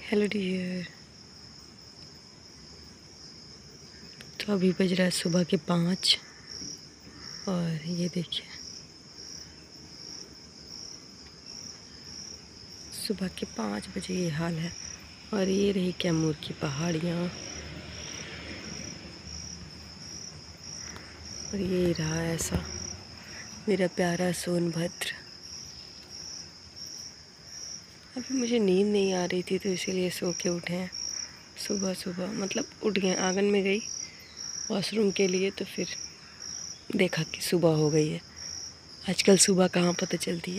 Hello dear. तो अभी बज रहा है सुबह के 5 और ये देखिए सुबह के 5 बजे ये हाल है। और ये रही कैमूर की पहाड़ियाँ और ये रहा ऐसा मेरा प्यारा सोनभद्र। अभी मुझे नींद नहीं आ रही थी तो इसीलिए सो के उठे हैं सुबह सुबह, मतलब उठ गए। आंगन में गई वॉशरूम के लिए तो फिर देखा कि सुबह हो गई है। आजकल सुबह कहाँ पता चलती है।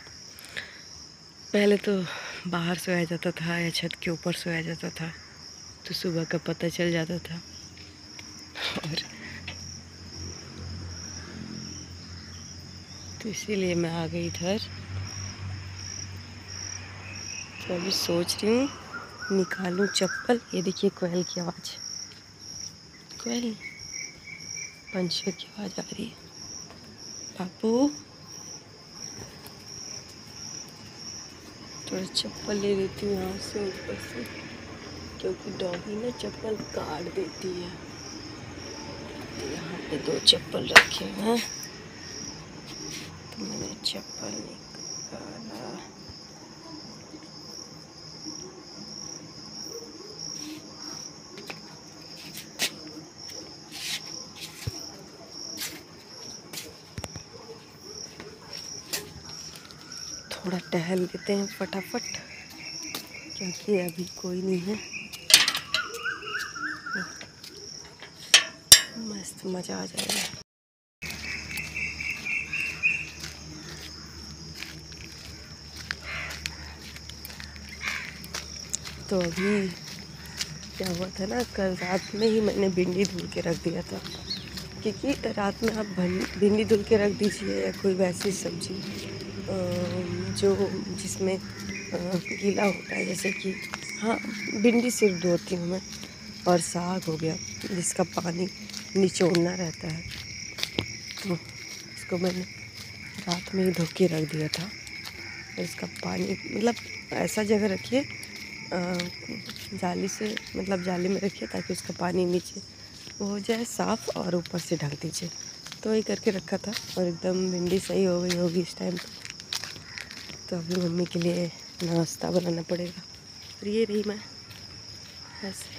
पहले तो बाहर सोया जाता था या छत के ऊपर सोया जाता था तो सुबह का पता चल जाता था। और तो इसीलिए मैं आ गई इधर। तो अभी सोच रही हूँ निकालूं चप्पल। ये देखिए कोयल की आवाज़, कोयल पंछियों की आवाज़ आ रही है। पापू थोड़ा चप्पल ले लेती हूँ यहाँ से ऊपर से, क्योंकि डॉगी ना चप्पल काट देती है। यहाँ पे 2 चप्पल रखे हैं तो मैंने चप्पल निकाला। थोड़ा टहल लेते हैं फटाफट, क्योंकि अभी कोई नहीं है। मस्त मज़ा आ जाएगा। तो अभी क्या हुआ था ना, कल रात में ही मैंने भिंडी धुल के रख दिया था, क्योंकि रात में आप भिंडी धुल के रख दीजिए या कोई वैसी सब्जी जो जिसमें गीला होता है, जैसे कि हाँ भिंडी सिर्फ धोती हूँ मैं, और साग हो गया जिसका पानी निचोड़ना रहता है, तो इसको मैंने रात में ही धो के रख दिया था। और इसका पानी मतलब ऐसा जगह रखिए जाली से, मतलब जाली में रखिए ताकि उसका पानी नीचे वो हो जाए साफ़, और ऊपर से ढक दीजिए। तो वही करके रखा था और एकदम भिंडी सही हो गई होगी इस टाइम पे। तो अभी मम्मी के लिए नाश्ता बनाना पड़ेगा। और ये रही मैं ऐसे।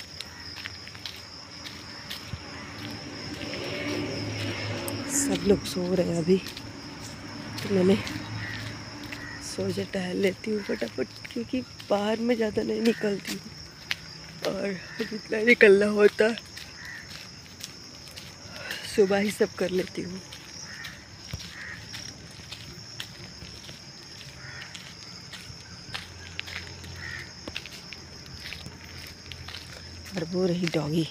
सब लोग सो रहे हैं अभी, तो मैंने सोचा टहल लेती हूँ फटाफट, क्योंकि बाहर में ज़्यादा नहीं निकलती हूँ और जितना निकलना होता सुबह ही सब कर लेती हूँ। और वो रही डॉगी,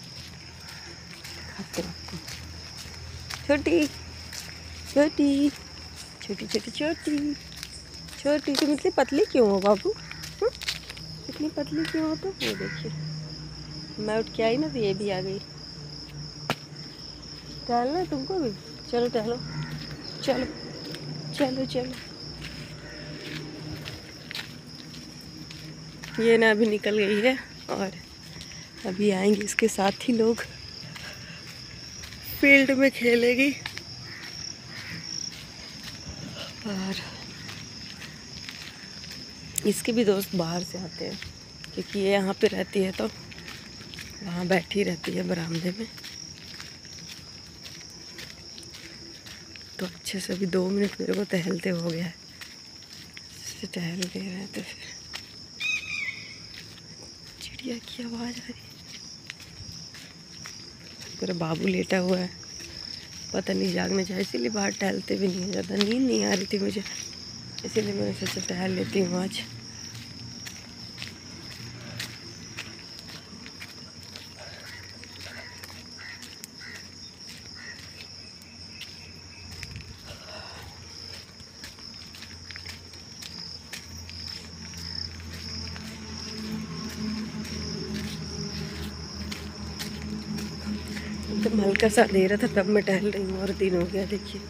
खाते आपको छोटी छोटी छोटी छोटी छोटी छोटी। तुम इतनी पतली क्यों हो बाबू? इतनी पतली क्यों हो? तो ये देखिए मैं उठ के आई ना तो ये भी आ गई। टहलना तुमको भी? चलो टहलो, चलो चलो चलो। ये ना अभी निकल गई है और अभी आएंगे इसके साथ ही लोग, फील्ड में खेलेगी। और इसके भी दोस्त बाहर से आते हैं, क्योंकि ये यहाँ पे रहती है तो वहाँ बैठी रहती है बरामदे में। तो अच्छे से अभी 2 मिनट मेरे को टहलते हो गया है, टहल दे रहे थे। फिर चिड़िया की आवाज़ आ रही है। मेरा बाबू लेटा हुआ है, पता नहीं जागना चाहिए, इसीलिए बाहर टहलते भी नहीं है। ज़्यादा नींद नहीं आ रही थी मुझे, इसीलिए मैंने सोचा टहल लेती हूँ आज। एकदम हल्का सा अंधेरा था तब मैं टहल रही हूँ, और दिन हो गया, देखिए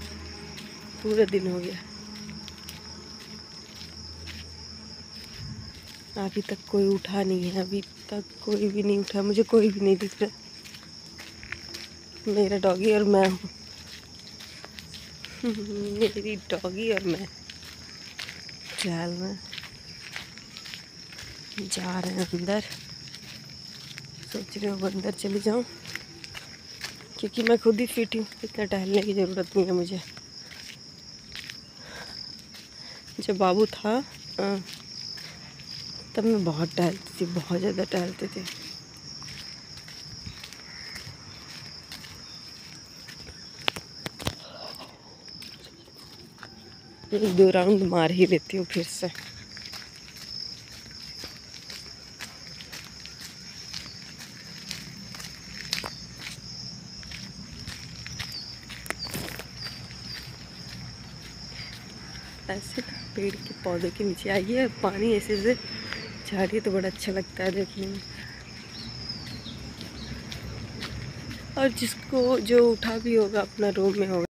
पूरा दिन हो गया। अभी तक कोई उठा नहीं है, अभी तक कोई भी नहीं उठा, मुझे कोई भी नहीं दिख रहा। मेरा डॉगी और मैं हूँ। मेरी डॉगी और मैं ट्रैल में जा रहे हैं अंदर। सोच रही हूँ अंदर चली जाऊँ, क्योंकि मैं खुद ही फिट हूँ, इतना टहलने की ज़रूरत नहीं है मुझे। जब बाबू था तब मैं बहुत टहलती थी, बहुत ज़्यादा टहलती थी। एक दो राउंड मार ही लेती हूँ फिर से। ऐसे पेड़ के पौधे के नीचे आइए, पानी ऐसे से जा रही है तो बड़ा अच्छा लगता है देखने में। और जिसको जो उठा भी होगा अपना रूम में होगा।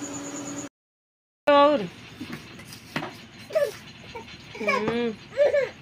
और